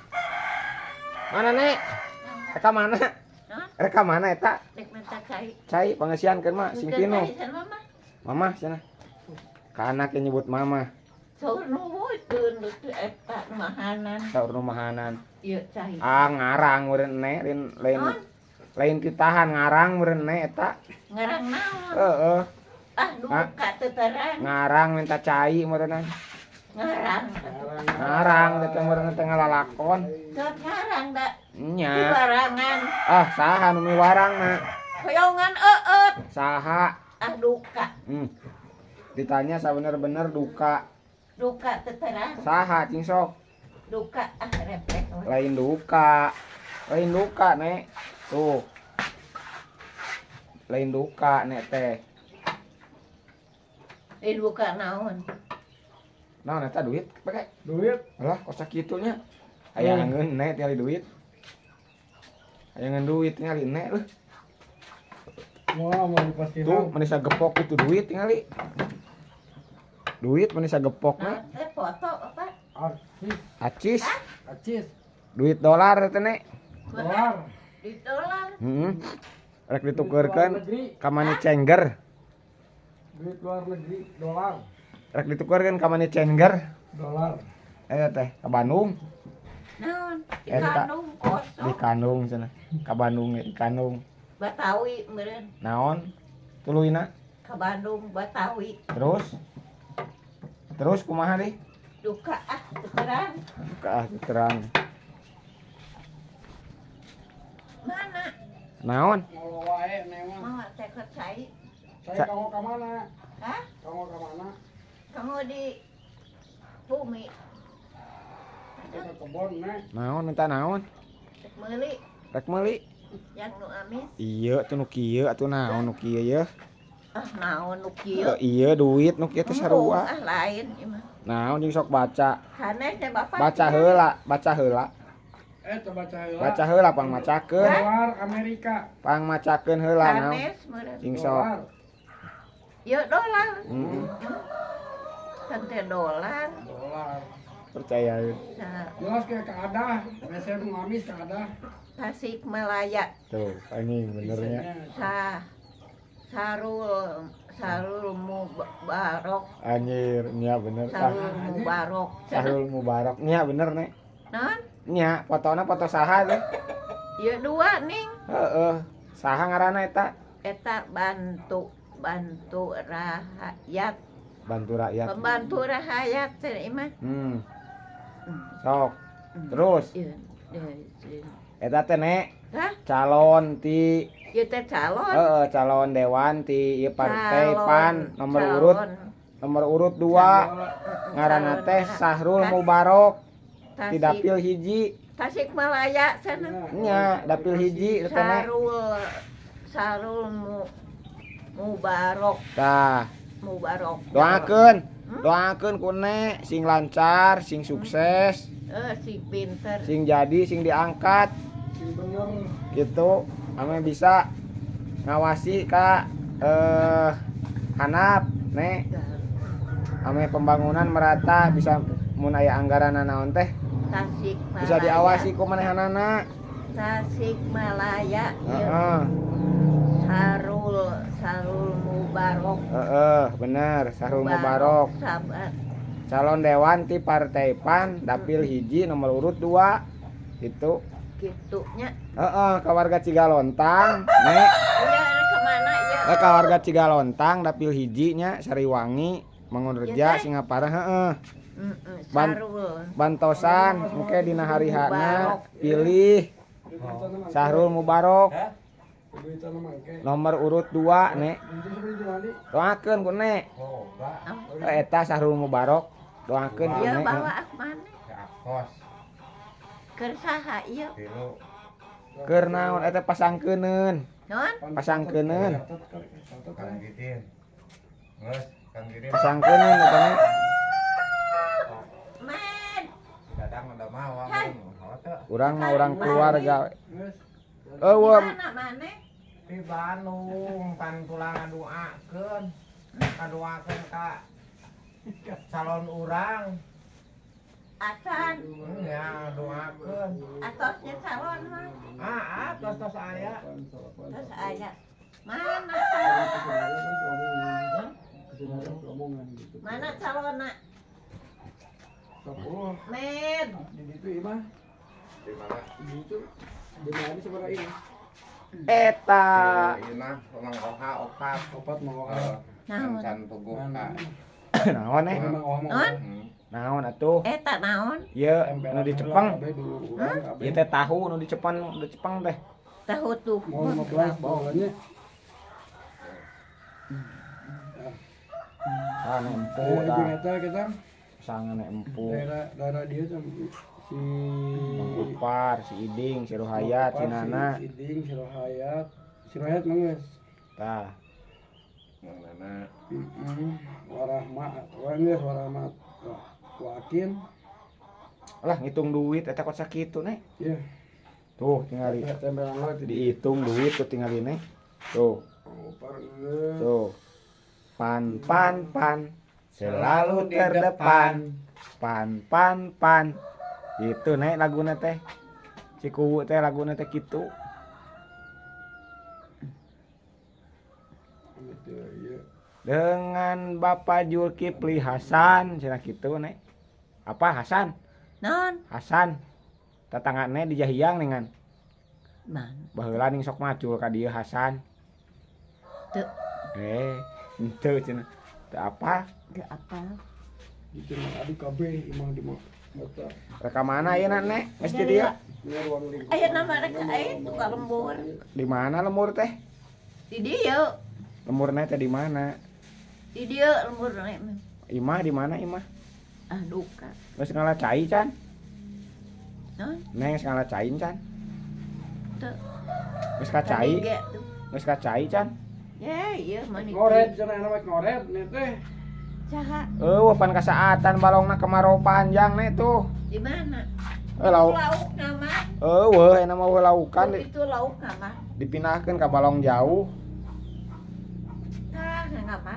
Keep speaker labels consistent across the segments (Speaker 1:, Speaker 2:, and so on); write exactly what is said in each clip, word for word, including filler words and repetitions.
Speaker 1: Mana nek? Reka mana? Reka mana eta?
Speaker 2: Dek minta cai.
Speaker 1: Cai pangesiankeun mah sing pinu.
Speaker 2: Mama.
Speaker 1: Mama cenah. Ka anak yang nyebut mama.
Speaker 2: Saur nuwukeun teu eta mahanan.
Speaker 1: Saur rumahanan.
Speaker 2: Ieu cai.
Speaker 1: Ah ngarang meureun nek lain lain lain ditahan ngarang meureun nek eta.
Speaker 2: Ngarang naon?
Speaker 1: Heeh.
Speaker 2: Ah duka teu terang.
Speaker 1: Ngarang minta cai meureunna.
Speaker 2: Ngarang.
Speaker 1: Ngarang teh meureun teh ngalalakon.
Speaker 2: Sok ngarang da.
Speaker 1: Nya.
Speaker 2: Barangan.
Speaker 1: Ah saha nu miwarangna?
Speaker 2: Hoyongan eut.
Speaker 1: Saha?
Speaker 2: Ah duka.
Speaker 1: Hmm. Ditanya sabener-bener duka.
Speaker 2: Duka teu terang.
Speaker 1: Saha cing sok?
Speaker 2: Duka ah refleks.
Speaker 1: Lain duka. Lain duka nek. Tuh. Lain duka nek teh.
Speaker 2: Eh duka naon?
Speaker 1: Naon eta duit? Pake
Speaker 3: Duit.
Speaker 1: alah kok sakitunya. Aya ngeun nek tinggal duit. Aya ngeun duit tinggal nek leuh.
Speaker 3: Wah, mau dipastiin.
Speaker 1: Tuh manisa gepok itu duit tinggal. Duit manisa gepok
Speaker 2: Nah,
Speaker 1: na.
Speaker 2: teh foto apa?
Speaker 3: Artis.
Speaker 1: Acis.
Speaker 3: Acis.
Speaker 1: Duit dolar eta nek.
Speaker 3: Dolar.
Speaker 2: Di dolar.
Speaker 1: Heeh. Rek ditukeurkeun
Speaker 3: negeri.
Speaker 1: ka money changer.
Speaker 3: Duit luar negeri. Dolar.
Speaker 1: Rek ditukeurkeun ka money changer.
Speaker 3: Dolar.
Speaker 1: Eta teh ka Bandung.
Speaker 2: Naon? Di
Speaker 1: Eta.
Speaker 2: Kandung
Speaker 1: Di
Speaker 2: kosong.
Speaker 1: Kandung cenah. Ka Bandung di Kandung.
Speaker 2: Batawi meureun.
Speaker 1: Naon? Tuluina.
Speaker 2: Ka Bandung Batawi.
Speaker 1: Terus? Terus kumaha deh?
Speaker 2: Duka ah teu terang.
Speaker 1: Ka terang.
Speaker 2: Mana?
Speaker 1: Naon?
Speaker 3: Mau wae nemang.
Speaker 2: Mau teh ke cai.
Speaker 3: Saya kamu ke mana?
Speaker 2: Hah?
Speaker 3: Kamu ke mana?
Speaker 2: Kamu di bumi.
Speaker 3: Kita ke kebon, Nek.
Speaker 1: Naon minta naon?
Speaker 2: Cek meuli
Speaker 1: Rek meuli.
Speaker 2: yang nu amis.
Speaker 1: Iya tuh nu kieu atuh naon nu kieu ye?
Speaker 2: Ah naon nu kieu?
Speaker 1: Eh, iya duit nu kieu teh sarua.
Speaker 2: Ah lain ieu mah.
Speaker 1: Naon jeung sok baca.
Speaker 2: Hanes teh Bapak.
Speaker 1: Baca heula, baca heula.
Speaker 3: Eh, coba baca heula.
Speaker 1: Baca heula pang macakeun.
Speaker 3: Dolar Amerika.
Speaker 1: Pang macakeun heula naon.
Speaker 2: Hanes meureun.
Speaker 1: Jeung sok.
Speaker 3: Dolar.
Speaker 2: Ieu dolar.
Speaker 1: Heeh.
Speaker 2: Kan teh dolar.
Speaker 3: Dolar.
Speaker 1: Percaya.
Speaker 2: Sa
Speaker 3: Jelas kayak ke Adah. Saya mau ngamis ke Adah.
Speaker 2: Tasik Malaya.
Speaker 1: Tuh, anjing benernya.
Speaker 2: Sa Sarul Sarul Mubarok.
Speaker 1: Anjir, nya bener.
Speaker 2: Sarul Mubarok.
Speaker 1: Sahrul Mubarak. Nya bener nek.
Speaker 2: Naon?
Speaker 1: Nya fotona foto saha teh?
Speaker 2: Ieu dua ning.
Speaker 1: Heeh. Saha ngaranna eta?
Speaker 2: Eta bantu bantu rakyat.
Speaker 1: Bantu rakyat.
Speaker 2: Pembantu rakyat teh imah.
Speaker 1: Hmm. Sok. Terus
Speaker 2: Ieu ieu.
Speaker 1: eta teh nek
Speaker 2: Hah?
Speaker 1: calon ti
Speaker 2: Ieu teh calon.
Speaker 1: heeh calon dewan ti ieu partai
Speaker 2: Calon-
Speaker 1: PAN nomor
Speaker 2: calon.
Speaker 1: urut nomor urut dua ngaranna teh Sahrul Mubarok ti
Speaker 2: Tasik-
Speaker 1: dapil hiji
Speaker 2: Tasik Malaya sana.
Speaker 1: nya dapil hiji eta nek
Speaker 2: Sarul Sarul Mu, Mubarok
Speaker 1: tah
Speaker 2: Mubarok.
Speaker 1: doakeun doakeun ku nek sing lancar sing sukses
Speaker 2: Eh si pinter.
Speaker 1: sing jadi sing diangkat
Speaker 3: Si bener.
Speaker 1: gitu ame bisa ngawasi ka eh hanap nek ame pembangunan merata bisa mun aya anggaran naon teh
Speaker 2: Tasik Malaya.
Speaker 1: bisa diawasi ku manehanana.
Speaker 2: Tasik Malaya.
Speaker 1: Heeh.
Speaker 2: Sarul Sarul Mubarok.
Speaker 1: Heeh, bener Sahrul Mubarok.
Speaker 2: Sabar.
Speaker 1: Calon dewan ti partai PAN dapil hiji nomor urut dua itu.
Speaker 2: Gitunya.
Speaker 1: Heeh, ka warga Cigalontang nek
Speaker 2: Iya kemana ya?
Speaker 1: eh, ka warga Cigalontang dapil hiji nya Sariwangi Mangunreja
Speaker 2: Ya, teh?
Speaker 1: Singapura heeh.
Speaker 2: Mm-mm,
Speaker 1: Ban-
Speaker 2: Sarul.
Speaker 1: Bantosan muke dina harihana
Speaker 2: Mubarok.
Speaker 1: pilih
Speaker 3: Duit
Speaker 1: Sahrul Mubarok
Speaker 3: Duit mangke.
Speaker 1: nomor urut dua nek
Speaker 3: Duit seperti gimana?
Speaker 1: doakeun ku nek Eh, eta Sahrul Mubarok doakeun ku
Speaker 2: Iya
Speaker 1: nek
Speaker 2: bawa ah mana?
Speaker 4: Kos
Speaker 2: Keur saha ieu?
Speaker 4: kilo
Speaker 1: keur naon eta pasangkeuneun
Speaker 2: Non?
Speaker 1: pasangkeuneun
Speaker 4: Kang Gitin. Geus, Kang Gitin.
Speaker 1: pasangkeuneun eta nek
Speaker 2: Men.
Speaker 4: Dadang udah mau
Speaker 2: Hai.
Speaker 4: hote.
Speaker 1: urang mah urang keluarga
Speaker 3: Geus.
Speaker 1: eueuh
Speaker 2: Mana mana?
Speaker 4: Di Bandung pan tulang ngaduakeun. Ngaduakeun ka calon urang.
Speaker 2: Acan.
Speaker 4: Hmm, ya doakeun.
Speaker 2: Atosnya calon mah.
Speaker 4: Ah, ah, tos-tos aya.
Speaker 2: Terus aya. Mana calon? Mana calonna?
Speaker 3: Sepuluh.
Speaker 2: Men.
Speaker 3: Di situ Imah.
Speaker 4: Di mana?
Speaker 3: Di situ. Di mana sebenarnya ini?
Speaker 1: Eta
Speaker 4: Ieu mah memang oha opat.
Speaker 3: Opat mau
Speaker 4: Eh,
Speaker 2: Naon?
Speaker 4: can tubuh ka.
Speaker 1: naon eh
Speaker 3: Memang oh mau.
Speaker 2: Naon?
Speaker 4: Hmm.
Speaker 1: naon atuh
Speaker 2: Eta naon?
Speaker 1: ieu nu di Jepang
Speaker 3: Iya
Speaker 1: ieu teh tahu nu di Jepang nu di Jepang teh
Speaker 2: Tahu tuh.
Speaker 3: Mau lima belas bawahnya.
Speaker 1: ah nu empu
Speaker 3: Oh,
Speaker 1: tah
Speaker 3: kita kita
Speaker 1: sangane empu
Speaker 3: daerah daerah dia sama si
Speaker 1: Mang Upar si Iding si Ruhayat si Nana
Speaker 3: si Iding, si Rohayat, si Rohayat manges.
Speaker 1: tah
Speaker 4: Mang Nana.
Speaker 3: Heeh. Warahmat, manges warahmat. Wakin.
Speaker 1: lah ngitung duit eta kok sakitu nih
Speaker 3: Ya.
Speaker 1: tuh tinggal di-
Speaker 3: Tempelan lo di
Speaker 1: dihitung duit tuh tinggal ini tuh
Speaker 3: Upar geus.
Speaker 1: tuh pan pan pan selalu terdepan pan pan pan itu nek laguna teh Cikuwu teh laguna teh kitu
Speaker 3: Gitu ya.
Speaker 1: dengan Bapak Zulkifli Hasan cenah kitu nek apa Hasan
Speaker 2: Non.
Speaker 1: Hasan tetanggane di Jahiang dengan
Speaker 2: Man.
Speaker 1: baheula ning sok macul ka dieu Hasan
Speaker 2: Teu
Speaker 1: eh henteu cenah teu apa
Speaker 2: teu apa?
Speaker 3: Itu mah adi K B imah di mata.
Speaker 1: rekaman ayeuna nek geus di dieu
Speaker 3: Ini ruang lingkup.
Speaker 2: Aya nama reka aya tukang lembur.
Speaker 1: di mana lemur teh
Speaker 2: Di dieu.
Speaker 1: lemurna teh di mana
Speaker 2: Di dieu lembur nek.
Speaker 1: Imah di mana Imah
Speaker 2: Ah duka.
Speaker 1: geus ngalacai can
Speaker 2: Non.
Speaker 1: neng geus ngalacain can
Speaker 2: Teu.
Speaker 1: geus kacai
Speaker 2: Kadige tuh.
Speaker 1: geus kacai can
Speaker 2: Ya iya mani.
Speaker 3: Ngoret cenah nama ngoret nih teh.
Speaker 2: Saha?
Speaker 1: eueuh pan kasaatan balongna kemarau panjang nih tuh
Speaker 2: Di mana?
Speaker 1: Eh, lauk.
Speaker 2: Lauk nama.
Speaker 1: eueuh eta mah eueuh laukan di-
Speaker 2: Itu lauk nama.
Speaker 1: dipindahkeun ka balong jauh
Speaker 2: Tah ngapa?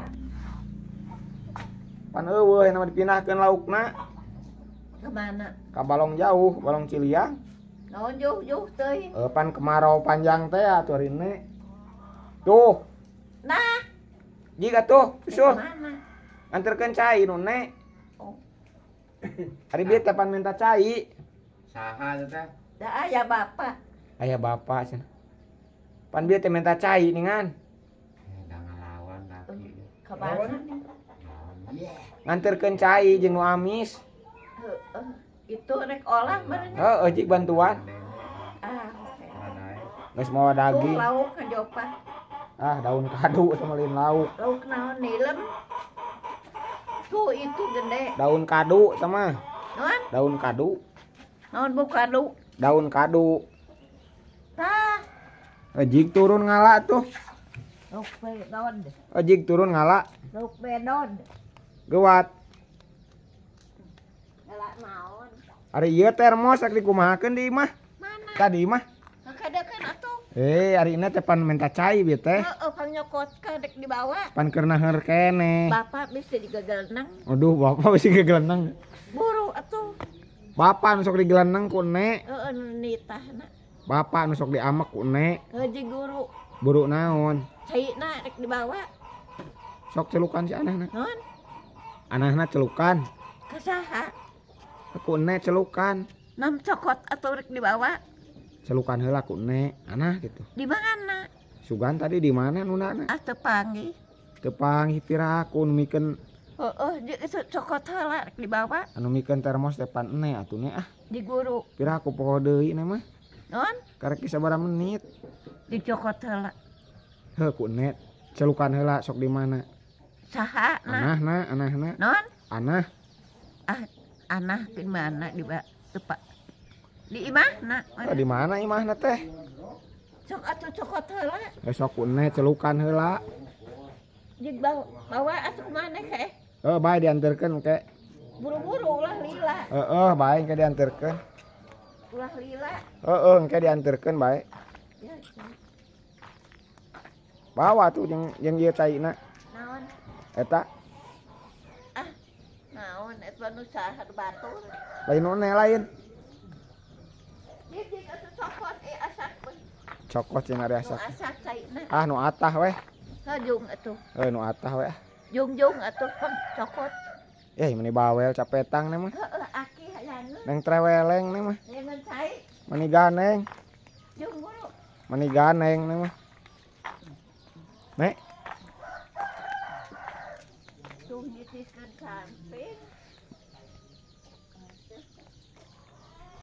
Speaker 1: pan eueuh eta mah dipindahkeun laukna
Speaker 2: Kemana?
Speaker 1: ka balong jauh balong Ciliang
Speaker 2: Naon jauh-jauh teuing.
Speaker 1: Eh, pan kemarau panjang teh atuh rine tuh
Speaker 2: Nah,
Speaker 1: jika tuh susul
Speaker 2: kemana?
Speaker 1: anterkeun cai nu nek
Speaker 2: Oh,
Speaker 1: ari bieu teh pan minta cai
Speaker 4: Saha teh teh?
Speaker 2: da aya bapak.
Speaker 1: aya bapak cenah pan bieu teh minta cai ningan
Speaker 4: Eh, da ngalawan laki.
Speaker 2: Ke mana?
Speaker 1: nganterkeun cai jeung nu amis
Speaker 2: Heeh. Itu rek olah bareng.
Speaker 1: heueuh jik bantuan
Speaker 2: Ah, oke.
Speaker 4: Mana
Speaker 1: geus mau
Speaker 2: Tuh
Speaker 1: daging
Speaker 2: lauk kajopa.
Speaker 1: ah daun kadu sama lain lauk
Speaker 2: Lauk naon nilem? Tuh itu gede.
Speaker 1: daun kadu sama
Speaker 2: Naon?
Speaker 1: daun kadu
Speaker 2: Naon buka lu?
Speaker 1: daun kadu
Speaker 2: Tah.
Speaker 1: ejik turun ngala tuh
Speaker 2: Lauk bedon.
Speaker 1: ejik turun ngala
Speaker 2: Lauk bedon.
Speaker 1: gewat
Speaker 2: Galak naon?
Speaker 1: ari ieu termos rek dikumahakeun di imah
Speaker 2: Mana?
Speaker 1: tadi imah
Speaker 2: Ngakadekeun atuh.
Speaker 1: eh ari ini teh pan minta cai bieu teh
Speaker 2: Heeh, pang nyokot ka dek dibawa.
Speaker 1: pan keur naher kene
Speaker 2: Bapak bisa digagalnang.
Speaker 1: aduh bapak masih gegelenang
Speaker 2: Buru atuh.
Speaker 1: bapak nu sok digelenang ku nek
Speaker 2: Heeh, nitahna.
Speaker 1: bapak nu sok diamek ku nek
Speaker 2: Haji guru.
Speaker 1: buru naon
Speaker 2: Caina dek dibawa.
Speaker 1: sok celukan si anahna
Speaker 2: Naon?
Speaker 1: anahna celukan
Speaker 2: Kasaha?
Speaker 1: ku nek celukan
Speaker 2: Nam cokot atau rek dibawa?
Speaker 1: celukan heula ku nek anah gitu
Speaker 2: Di mana?
Speaker 1: sugan tadi di mana nunana
Speaker 2: Ah teu panggih.
Speaker 1: teu panggih piraku nu mikeun
Speaker 2: Heeh, di itu cokot heula rek dibawa
Speaker 1: anu mikeun termos teh pan ene atuh nek ah
Speaker 2: di guru.
Speaker 1: piraku poho deui nih mah
Speaker 2: Naon?
Speaker 1: karek sabaraha menit
Speaker 2: Dicokot heula.
Speaker 1: heuh ku nek celukan heula sok di mana
Speaker 2: Saha? Nah.
Speaker 1: anahna anahna
Speaker 2: Naon?
Speaker 1: anah
Speaker 2: Ah, anah di mana di ba tepak. Di imahna.
Speaker 1: ah, di mana imahna teh
Speaker 2: Sok atuh cokot heula.
Speaker 1: eh sok ku nek celukan heula
Speaker 2: Jig bawa, bawa atuh kemana kek?
Speaker 1: heuh bae dianterkeun ke
Speaker 2: Buru-buru ulah lila.
Speaker 1: heeh bae engke dianterkeun
Speaker 2: Ulah lila.
Speaker 1: heeh engke dianterkeun bae
Speaker 2: Ya, ya.
Speaker 1: bawa tuh jeung jeung ieu caina
Speaker 2: Naon?
Speaker 1: eta
Speaker 2: Ah, naon eta nu saha batur.
Speaker 1: lain one lain
Speaker 2: Dia dia atuh cokot eh asak we.
Speaker 1: Cokot cenah ari
Speaker 2: Nu
Speaker 1: asak.
Speaker 2: asak caina.
Speaker 1: Ah nu atah weh.
Speaker 2: Hajung atuh.
Speaker 1: Eh nu atah weh.
Speaker 2: Jung-jung atuh pang cokot.
Speaker 1: Eh meni bawel capetang nih mah.
Speaker 2: Heeh aki hayangna.
Speaker 1: Neng treweleng nih mah.
Speaker 2: Jangan cai.
Speaker 1: Meni ganeng.
Speaker 2: Jung mulu.
Speaker 1: Meni ganeng nih mah. Nek.
Speaker 2: Tuh nyitiskeun samping.